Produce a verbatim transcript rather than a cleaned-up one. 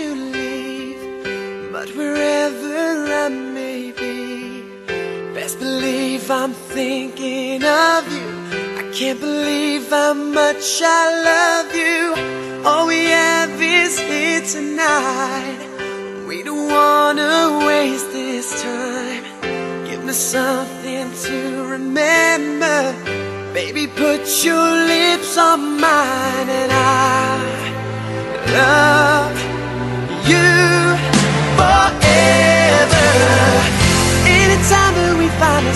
to leave, but wherever I may be, best believe I'm thinking of you. I can't believe how much I love you. All we have is here tonight. We don't wanna waste this time. Give me something to remember. Baby, put your lips on mine, and I love you forever. Anytime that we find